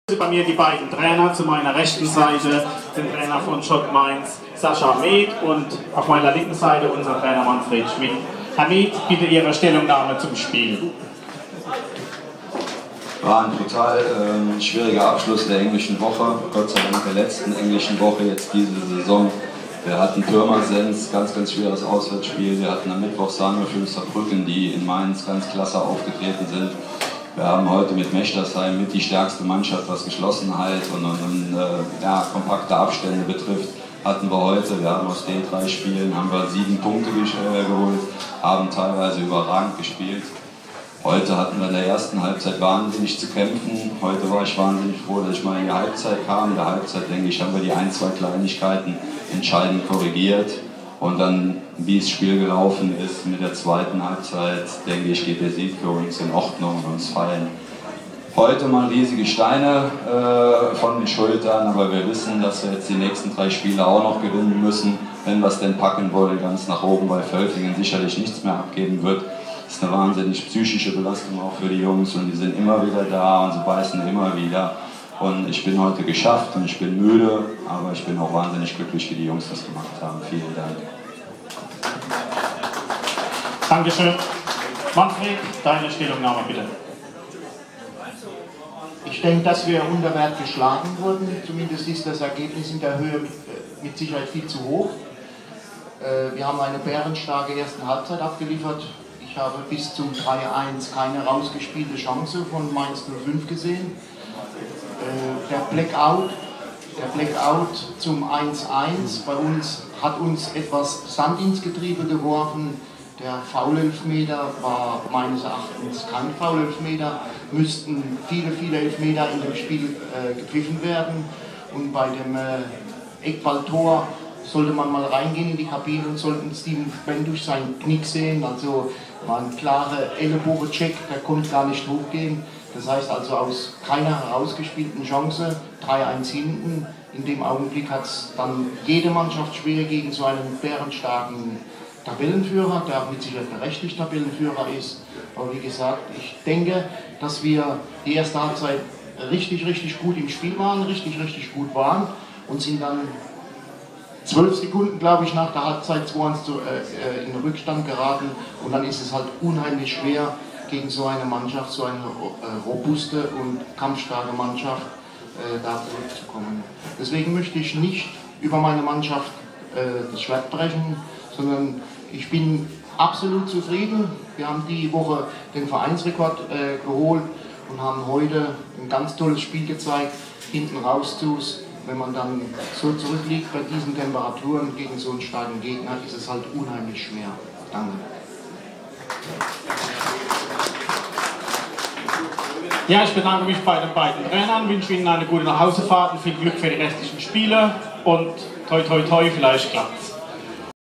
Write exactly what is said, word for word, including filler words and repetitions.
Bei mir die beiden Trainer, zu meiner rechten Seite den Trainer von Schott Mainz, Sascha Med, und auf meiner linken Seite unser Trainer Manfred Schmidt. Herr Med, bitte Ihre Stellungnahme zum Spiel. War ein total äh, schwieriger Abschluss der englischen Woche, Gott sei Dank der letzten englischen Woche jetzt diese Saison. Wir hatten Pirmasens, ganz, ganz schweres Auswärtsspiel. Wir hatten am Mittwoch Sahne-Fünf Saarbrücken, die in Mainz ganz klasse aufgetreten sind. Wir haben heute mit Mechtersheim mit die stärkste Mannschaft, was Geschlossenheit und, und, und äh, ja, kompakte Abstände betrifft, hatten wir heute. Wir haben aus den drei Spielen haben wir sieben Punkte äh, geholt, haben teilweise überragend gespielt. Heute hatten wir in der ersten Halbzeit wahnsinnig zu kämpfen. Heute war ich wahnsinnig froh, dass ich mal in die Halbzeit kam. In der Halbzeit, denke ich, haben wir die ein, zwei Kleinigkeiten entscheidend korrigiert. Und dann, wie das Spiel gelaufen ist mit der zweiten Halbzeit, denke ich, geht der Sieg für uns in Ordnung und uns fallen heute mal riesige Steine äh, von den Schultern, aber wir wissen, dass wir jetzt die nächsten drei Spiele auch noch gewinnen müssen, wenn wir es denn packen wollen, ganz nach oben, weil Völklingen sicherlich nichts mehr abgeben wird. Das ist eine wahnsinnig psychische Belastung auch für die Jungs, und die sind immer wieder da und sie beißen immer wieder. Und ich bin heute geschafft und ich bin müde, aber ich bin auch wahnsinnig glücklich, wie die Jungs das gemacht haben. Vielen Dank. Dankeschön. Manfred, deine Stellungnahme bitte. Ich denke, dass wir unter Wert geschlagen wurden. Zumindest ist das Ergebnis in der Höhe mit, mit Sicherheit viel zu hoch. Wir haben eine bärenstarke erste Halbzeit abgeliefert. Ich habe bis zum drei eins keine rausgespielte Chance von Mainz null fünf gesehen. Der Blackout, der Blackout zum eins eins bei uns hat uns etwas Sand ins Getriebe geworfen. Der Foulelfmeter war meines Erachtens kein Foulelfmeter. Müssten viele, viele Elfmeter in dem Spiel äh, gepfiffen werden. Und bei dem äh, Eckballtor sollte man mal reingehen in die Kabine und sollten Steven Benn durch seinen Knick sehen. Also war ein klarer Ellenbogen-Check, der konnte gar nicht hochgehen. Das heißt also, aus keiner herausgespielten Chance, drei eins hinten. In dem Augenblick hat es dann jede Mannschaft schwer gegen so einen bärenstarken Tabellenführer, der auch mit Sicherheit berechtigt Tabellenführer ist. Aber wie gesagt, ich denke, dass wir die erste Halbzeit richtig, richtig gut im Spiel waren, richtig, richtig gut waren und sind dann zwölf Sekunden, glaube ich, nach der Halbzeit zwei eins äh, in den Rückstand geraten. Und dann ist es halt unheimlich schwer, gegen so eine Mannschaft, so eine äh, robuste und kampfstarke Mannschaft, äh, da zurückzukommen. Deswegen möchte ich nicht über meine Mannschaft äh, das Schwert brechen, sondern ich bin absolut zufrieden. Wir haben die Woche den Vereinsrekord äh, geholt und haben heute ein ganz tolles Spiel gezeigt, hinten raus zu. Wenn man dann so zurückliegt bei diesen Temperaturen gegen so einen starken Gegner, ist es halt unheimlich schwer. Danke. Ja, ich bedanke mich bei den beiden Trainern, wünsche Ihnen eine gute Nachhausefahrt und viel Glück für die restlichen Spiele und toi toi toi, vielleicht klappt's.